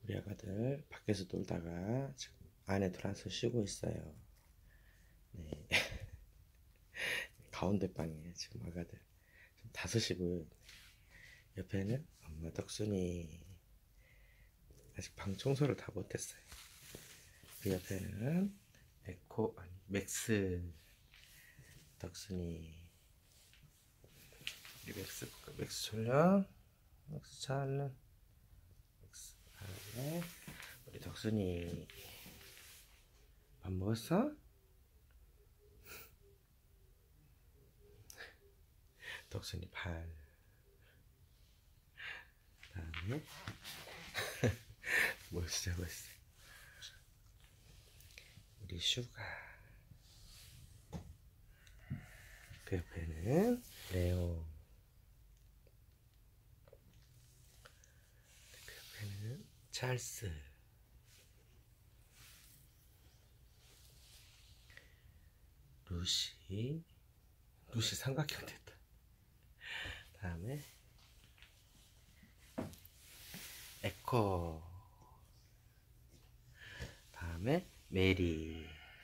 우리 아가들 밖에서 놀다가 지금 안에 들어와서 쉬고 있어요. 네. 가운데 방에 지금 아가들 5시 보여요. 옆에는 엄마 덕순이 아직 방 청소를 다 못했어요. 그 옆에는 에코 아니 맥스 덕순이. 우리 맥스 볼까? 맥스 졸려? 맥스 잘래? 맥스 잘래? 우리 덕순이 밥 먹었어? 덕순이 발. 다음에 뭘 쓰자고 했어? 우리 슈가. 그 옆에는 레오. 그 옆에는 찰스. 루시. 루시 삼각형 됐다. 다음에 에코. 다음에 메리.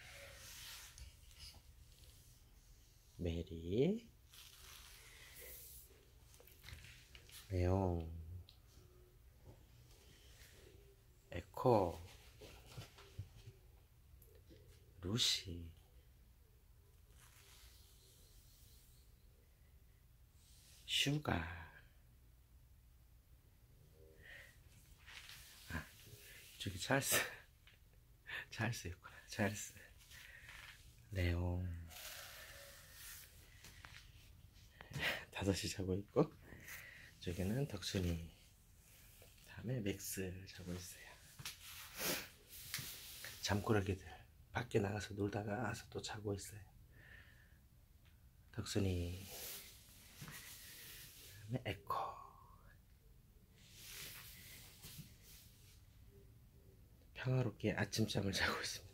메리. 레옹. 에코. 루시. 슈가. 아, 저기 찰스. 찰스였구나. 찰스. 레옹. 5시 자고 있고, 저기는 덕순이. 다음에 맥스 자고 있어요. 잠꾸러기들 밖에 나가서 놀다가 와서 또 자고 있어요. 덕순이. 다음에 에코. 평화롭게 아침잠을 자고 있습니다.